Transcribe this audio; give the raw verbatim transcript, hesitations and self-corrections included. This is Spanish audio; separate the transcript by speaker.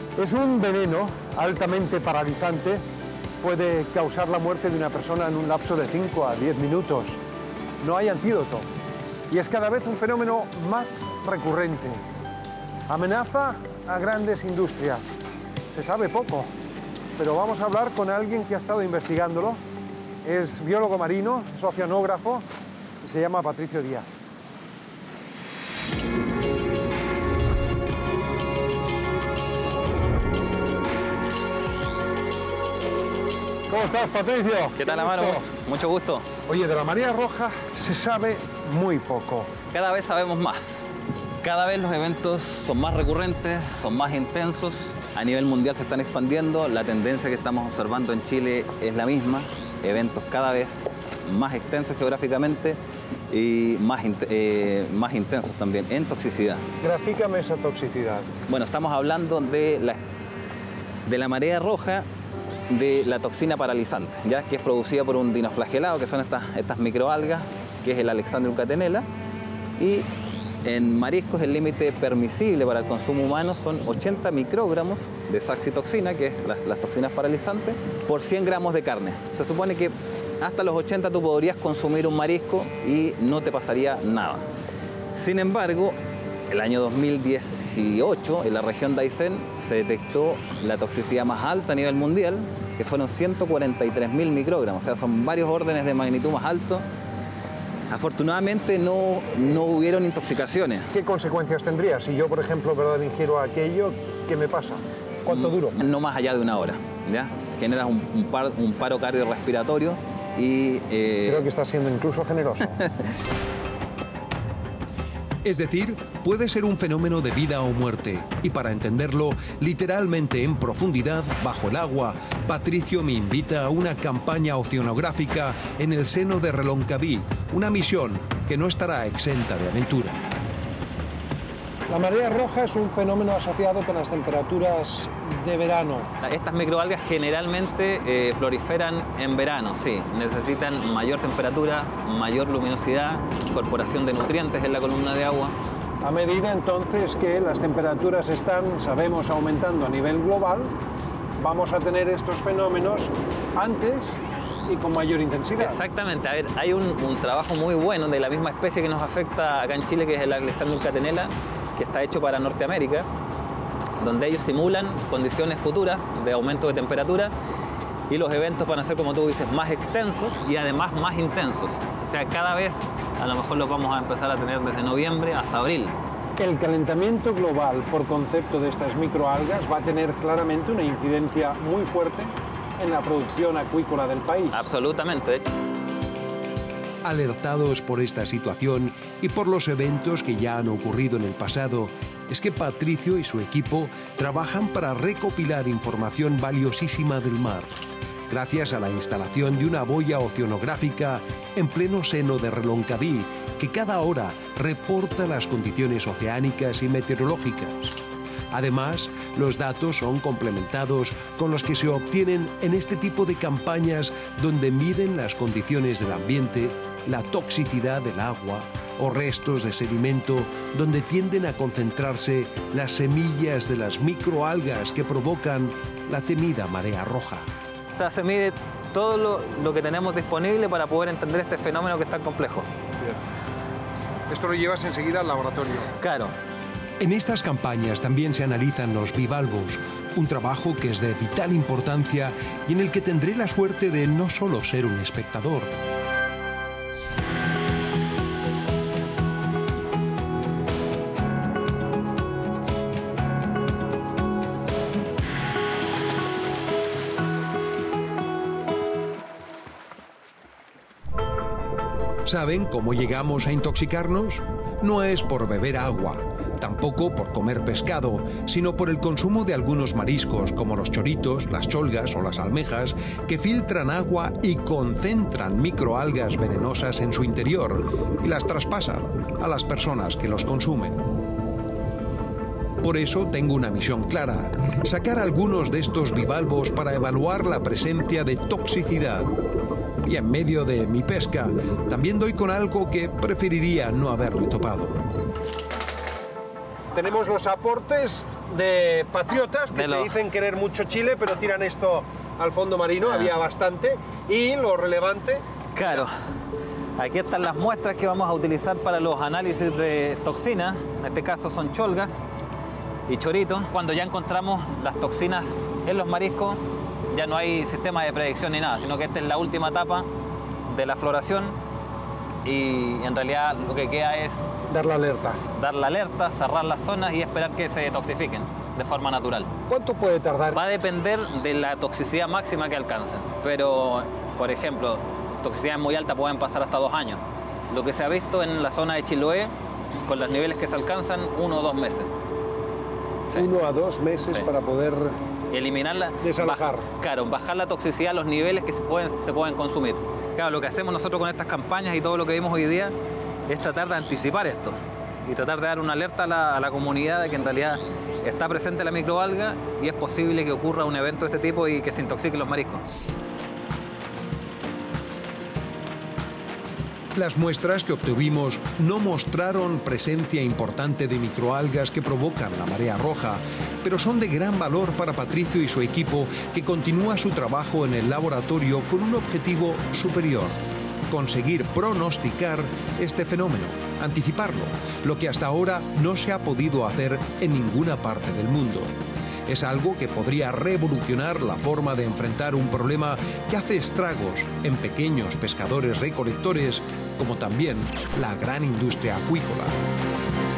Speaker 1: Es un veneno altamente paralizante, puede causar la muerte de una persona en un lapso de cinco a diez minutos. No hay antídoto y es cada vez un fenómeno más recurrente. Amenaza a grandes industrias. Se sabe poco, pero vamos a hablar con alguien que ha estado investigándolo. Es biólogo marino, es oceanógrafo y se llama Patricio Díaz. ¿Cómo estás, Patricio?
Speaker 2: ¿Qué tal, Amaro? Mucho gusto.
Speaker 1: Oye, de la marea roja se sabe muy poco.
Speaker 2: Cada vez sabemos más. Cada vez los eventos son más recurrentes, son más intensos. A nivel mundial se están expandiendo. La tendencia que estamos observando en Chile es la misma. Eventos cada vez más extensos geográficamente y más, eh, más intensos también en toxicidad.
Speaker 1: Grafícame esa toxicidad.
Speaker 2: Bueno, estamos hablando de la, de la marea roja, de la toxina paralizante, ya que es producida por un dinoflagelado, que son estas, estas microalgas, que es el Alexandrium catenella, y en mariscos el límite permisible para el consumo humano son ochenta microgramos de saxitoxina, que es las, las toxinas paralizantes, por cien gramos de carne. Se supone que hasta los ochenta tú podrías consumir un marisco y no te pasaría nada. Sin embargo, el año dos mil dieciocho, en la región de Aysén, se detectó la toxicidad más alta a nivel mundial, que fueron ciento cuarenta y tres mil microgramos, o sea, son varios órdenes de magnitud más altos. Afortunadamente no, no hubieron intoxicaciones.
Speaker 1: ¿Qué consecuencias tendría? Si yo, por ejemplo, ¿verdad?, ingiero aquello, ¿qué me pasa? ¿Cuánto duro?
Speaker 2: No más allá de una hora, ¿ya? Generas un, un, par, un paro cardiorrespiratorio y... Eh...
Speaker 1: Creo que está siendo incluso generoso.
Speaker 3: Es decir, puede ser un fenómeno de vida o muerte. Y para entenderlo literalmente en profundidad, bajo el agua, Patricio me invita a una campaña oceanográfica en el seno de Reloncaví, una misión que no estará exenta de aventura.
Speaker 1: La marea roja es un fenómeno asociado con las temperaturas de verano.
Speaker 2: Estas microalgas generalmente eh, proliferan en verano, sí. Necesitan mayor temperatura, mayor luminosidad, incorporación de nutrientes en la columna de agua.
Speaker 1: A medida entonces que las temperaturas están, sabemos, aumentando a nivel global, vamos a tener estos fenómenos antes y con mayor intensidad.
Speaker 2: Exactamente. A ver, hay un, un trabajo muy bueno de la misma especie que nos afecta acá en Chile, que es el Alexandrium catenella, que está hecho para Norteamérica, donde ellos simulan condiciones futuras de aumento de temperatura y los eventos van a ser, como tú dices, más extensos y además más intensos. O sea, cada vez a lo mejor los vamos a empezar a tener desde noviembre hasta abril.
Speaker 1: El calentamiento global por concepto de estas microalgas va a tener claramente una incidencia muy fuerte en la producción acuícola del país.
Speaker 2: Absolutamente.
Speaker 3: Alertados por esta situación y por los eventos que ya han ocurrido en el pasado, es que Patricio y su equipo trabajan para recopilar información valiosísima del mar, gracias a la instalación de una boya oceanográfica en pleno seno de Reloncaví, que cada hora reporta las condiciones oceánicas y meteorológicas. Además, los datos son complementados con los que se obtienen en este tipo de campañas donde miden las condiciones del ambiente, la toxicidad del agua o restos de sedimento donde tienden a concentrarse las semillas de las microalgas que provocan la temida marea roja.
Speaker 2: O sea, se mide todo lo, lo que tenemos disponible para poder entender este fenómeno que es tan complejo.
Speaker 1: Bien. Esto lo llevas enseguida al laboratorio.
Speaker 2: Claro.
Speaker 3: En estas campañas también se analizan los bivalvos, un trabajo que es de vital importancia y en el que tendré la suerte de no solo ser un espectador. ¿Saben cómo llegamos a intoxicarnos? No es por beber agua, tampoco por comer pescado, sino por el consumo de algunos mariscos como los choritos, las cholgas o las almejas, que filtran agua y concentran microalgas venenosas en su interior y las traspasan a las personas que los consumen. Por eso tengo una misión clara: sacar algunos de estos bivalvos para evaluar la presencia de toxicidad. Y en medio de mi pesca, también doy con algo que preferiría no haberme topado.
Speaker 1: tenemos los aportes de patriotas que
Speaker 2: De
Speaker 1: se
Speaker 2: lo-
Speaker 1: dicen querer mucho Chile, pero tiran esto al fondo marino,
Speaker 2: Ah.
Speaker 1: había bastante. Y lo relevante,
Speaker 2: Claro. Aquí están las muestras que vamos a utilizar para los análisis de toxinas. En este caso son cholgas y choritos. Cuando ya encontramos las toxinas en los mariscos, ya no hay sistema de predicción ni nada, sino que esta es la última etapa de la floración y en realidad lo que queda es
Speaker 1: dar la alerta.
Speaker 2: dar la alerta, cerrar las zonas y esperar que se detoxifiquen de forma natural.
Speaker 1: ¿Cuánto puede tardar?
Speaker 2: Va a depender de la toxicidad máxima que alcancen, pero, por ejemplo, toxicidades muy altas pueden pasar hasta dos años. Lo que se ha visto en la zona de Chiloé, con los niveles que se alcanzan, uno o dos meses. Sí.
Speaker 1: Uno a dos meses
Speaker 2: Sí.
Speaker 1: para poder...
Speaker 2: Y eliminarla,
Speaker 1: Desalojar.
Speaker 2: baj- claro, bajar la toxicidad a los niveles que se pueden, se pueden consumir. Claro, lo que hacemos nosotros con estas campañas y todo lo que vimos hoy día es tratar de anticipar esto y tratar de dar una alerta a la, a la comunidad de que en realidad está presente la microalga y es posible que ocurra un evento de este tipo y que se intoxiquen los mariscos.
Speaker 3: Las muestras que obtuvimos no mostraron presencia importante de microalgas que provocan la marea roja, pero son de gran valor para Patricio y su equipo, que continúa su trabajo en el laboratorio con un objetivo superior: conseguir pronosticar este fenómeno, anticiparlo, lo que hasta ahora no se ha podido hacer en ninguna parte del mundo. Es algo que podría revolucionar la forma de enfrentar un problema que hace estragos en pequeños pescadores recolectores, como también la gran industria acuícola.